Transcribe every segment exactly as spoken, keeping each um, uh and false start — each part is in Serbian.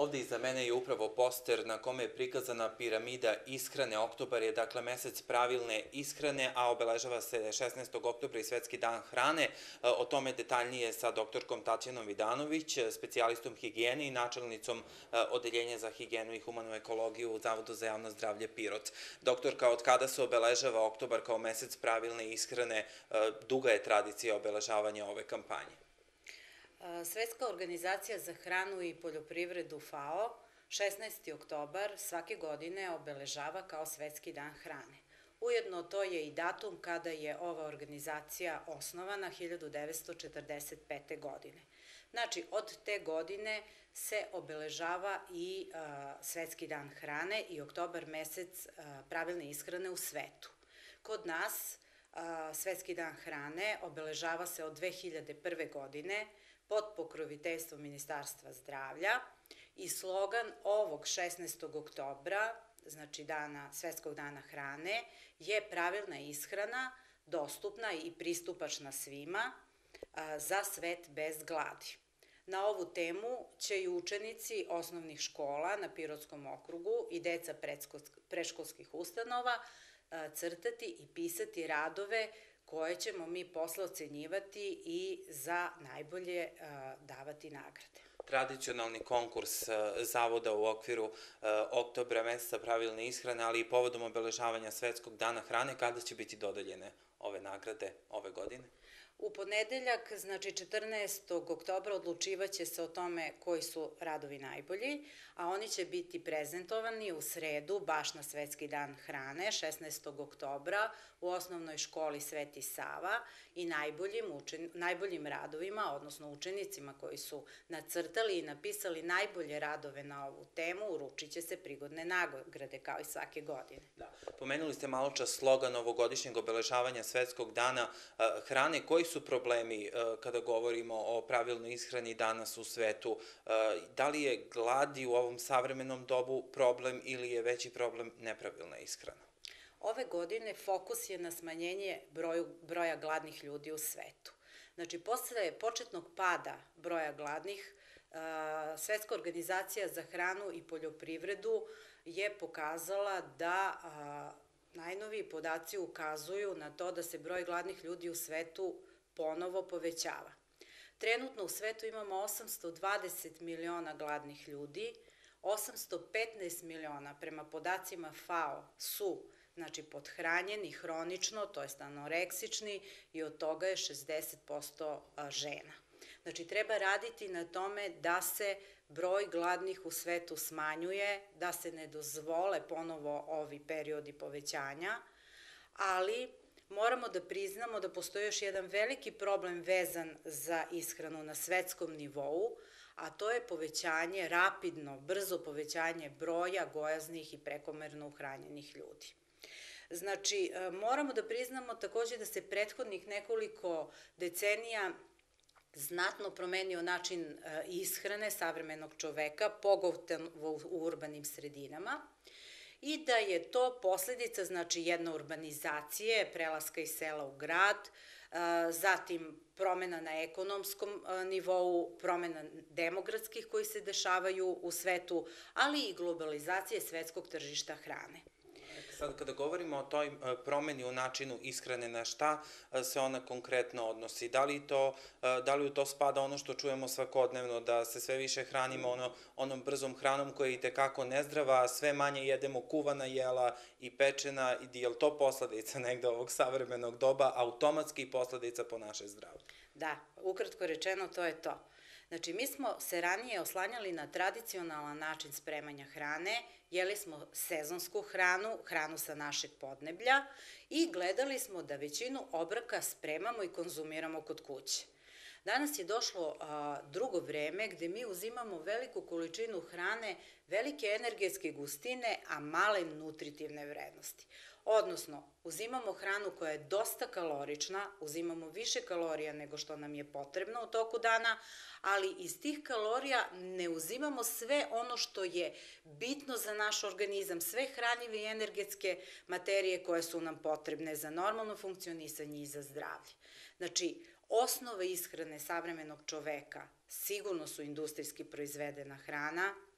Ovde iza mene je upravo poster na kome je prikazana piramida ishrane. Oktobar je dakle mesec pravilne ishrane, a obeležava se šesnaestog oktobra i Svetski dan hrane. O tome detaljnije sa doktorkom Tatjanom Vidanović, specijalistom higijene i načelnicom Odeljenja za higijenu i humanu ekologiju u Zavodu za javno zdravlje Pirot. Doktorka, od kada se obeležava oktobar kao mesec pravilne ishrane? Duga je tradicija obeležavanja ove kampanje. Svetska organizacija za hranu i poljoprivredu FAO šesnaesti oktobar svake godine obeležava kao Svetski dan hrane. Ujedno to je i datum kada je ova organizacija osnovana hiljadu devetsto četrdeset pete. godine. Znači, od te godine se obeležava i Svetski dan hrane i oktobar mesec pravilne ishrane u svetu. Kod nas Svetski dan hrane obeležava se od dve hiljade prve. godine pod pokroviteljstvom Ministarstva zdravlja i slogan ovog šesnaestog oktobra, znači dana, Svetskog dana hrane, je pravilna ishrana, dostupna i pristupačna svima za svet bez gladi. Na ovu temu će i učenici osnovnih škola na Pirotskom okrugu i deca predškolskih ustanova crtati i pisati radove koje ćemo mi posle ocenjivati i za najbolje davati nagrade. Tradicionalni konkurs Zavoda u okviru oktobra, meseca pravilne ishrane, ali i povodom obeležavanja Svetskog dana hrane, kada će biti dodeljene ove nagrade ove godine? U ponedeljak, znači četrnaestog oktobra, odlučivaće se o tome koji su radovi najbolji, a oni će biti prezentovani u sredu, baš na Svetski dan hrane, šesnaestog oktobra, u osnovnoj školi Sveti Sava i najboljim radovima, odnosno učenicima koji su nacrtali i napisali najbolje radove na ovu temu, uručit će se prigodne nagrade, kao i svake godine. Da, pomenuli ste malo čas slogan ovogodišnjeg obeležavanja Svetskog dana hrane. Koji su problemi kada govorimo o pravilnoj ishrani danas u svetu? Da li je gladi u ovom savremenom dobu problem ili je veći problem nepravilna ishrana? Ove godine fokus je na smanjenje broja gladnih ljudi u svetu. Znači, posle početnog pada broja gladnih, Svetska organizacija za hranu i poljoprivredu je pokazala da najnoviji podaci ukazuju na to da se broj gladnih ljudi u svetu ponovo povećava. Trenutno u svetu imamo osamsto dvadeset miliona gladnih ljudi, osamsto petnaest miliona prema podacima FAO su znači pothranjeni hronično, to je anoreksični, i od toga je šezdeset posto žena. Znači, treba raditi na tome da se broj gladnih u svetu smanjuje, da se ne dozvole ponovo ovi periodi povećanja, ali moramo da priznamo da postoji još jedan veliki problem vezan za ishranu na svetskom nivou, a to je povećanje, rapidno, brzo povećanje broja gojaznih i prekomerno uhranjenih ljudi. Znači, moramo da priznamo takođe da se prethodnih nekoliko decenija znatno promenio način ishrane savremenog čoveka, pogotovo u urbanim sredinama, i da je to posledica, znači, jedne urbanizacije, prelaska iz sela u grad, zatim promena na ekonomskom nivou, promena demografskih koji se dešavaju u svetu, ali i globalizacije svetskog tržišta hrane. Sad, kada govorimo o toj promeni u načinu ishrane, na šta se ona konkretno odnosi? Da li, to, da li u to spada ono što čujemo svakodnevno, da se sve više hranimo ono, onom brzom hranom koja je i tekako nezdrava, a sve manje jedemo kuvana jela i pečena, i je li to posledica negde ovog savremenog doba, automatski posledica po naše zdravlje? Da, ukratko rečeno, to je to. Znači, mi smo se ranije oslanjali na tradicionalan način spremanja hrane, jeli smo sezonsku hranu, hranu sa našeg podneblja i gledali smo da većinu obroka spremamo i konzumiramo kod kuće. Danas je došlo drugo vreme gde mi uzimamo veliku količinu hrane, velike energetske gustine, a male nutritivne vrednosti. Odnosno, uzimamo hranu koja je dosta kalorična, uzimamo više kalorija nego što nam je potrebno u toku dana, ali iz tih kalorija ne uzimamo sve ono što je bitno za naš organizam, sve hranjive i energetske materije koje su nam potrebne za normalno funkcionisanje i za zdravlje. Znači, osnove ishrane savremenog čoveka sigurno su industrijski proizvedena hrana,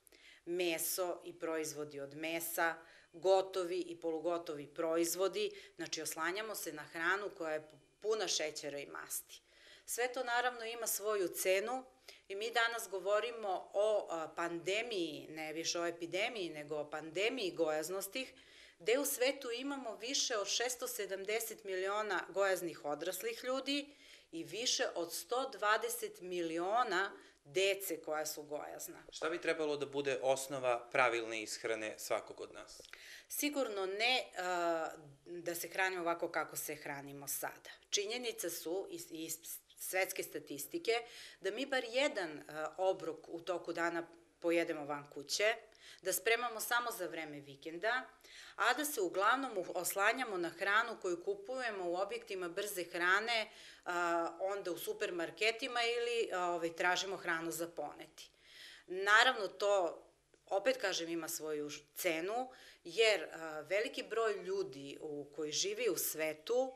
meso i proizvodi od mesa, gotovi i polugotovi proizvodi, znači oslanjamo se na hranu koja je puna šećera i masti. Sve to naravno ima svoju cenu i mi danas govorimo o pandemiji, ne više o epidemiji, nego o pandemiji gojaznosti, gde u svetu imamo više od šesto sedamdeset miliona gojaznih odraslih ljudi i više od sto dvadeset miliona dece koja su gojazna. Šta bi trebalo da bude osnova pravilne ishrane svakog od nas? Sigurno ne da se hranimo ovako kako se hranimo sada. Činjenica su iz svetske statistike da mi bar jedan obrok u toku dana pojedemo van kuće, da spremamo samo za vreme vikenda, a da se uglavnom oslanjamo na hranu koju kupujemo u objektima brze hrane, onda u supermarketima ili tražimo hranu za poneti. Naravno, to, opet kažem, ima svoju cenu, jer veliki broj ljudi koji živi u svetu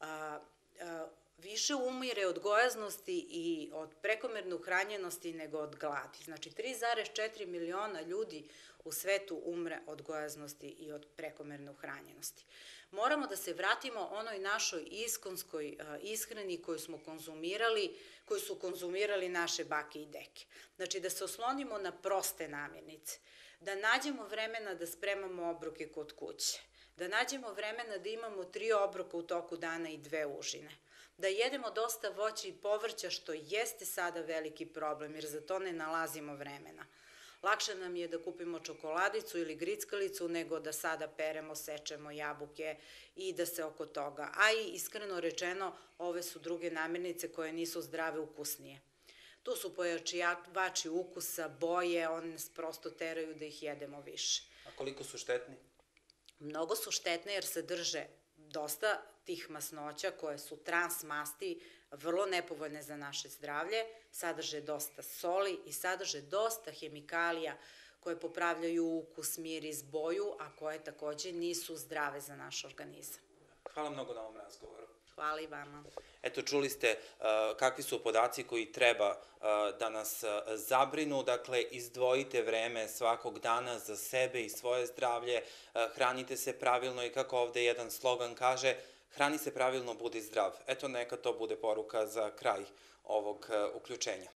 više umire od gojaznosti i od prekomerne uhranjenosti nego od gladi. Znači, tri zarez četiri miliona ljudi u svetu umre od gojaznosti i od prekomerne uhranjenosti. Moramo da se vratimo onoj našoj iskonskoj ishrani koju smo konzumirali, koju su konzumirali naše bake i deke. Znači, da se oslonimo na proste namirnice, da nađemo vremena da spremamo obroke kod kuće, da nađemo vremena da imamo tri obroka u toku dana i dve užine, da jedemo dosta voća i povrća, što jeste sada veliki problem, jer za to ne nalazimo vremena. Lakše nam je da kupimo čokoladicu ili grickalicu nego da sada peremo, sečemo jabuke i da se oko toga. A i iskreno rečeno, ove su druge namirnice koje nisu zdrave, ukusnije. Tu su pojačivači ukusa, boje, one nas prosto teraju da ih jedemo više. A koliko su štetni? Mnogo su štetne jer sadrže dosta tih masnoća koje su trans masti, vrlo nepovoljne za naše zdravlje, sadrže dosta soli i sadrže dosta hemikalija koje popravljaju ukus, miris, boju, a koje takođe nisu zdrave za naš organizam. Hvala mnogo na ovom razgovoru. Hvala i vama. Eto, čuli ste kakvi su podaci koji treba da nas zabrinu. Dakle, izdvojite vreme svakog dana za sebe i svoje zdravlje, hranite se pravilno i kako ovde jedan slogan kaže, hrani se pravilno, budi zdrav. Eto, neka to bude poruka za kraj ovog uključenja.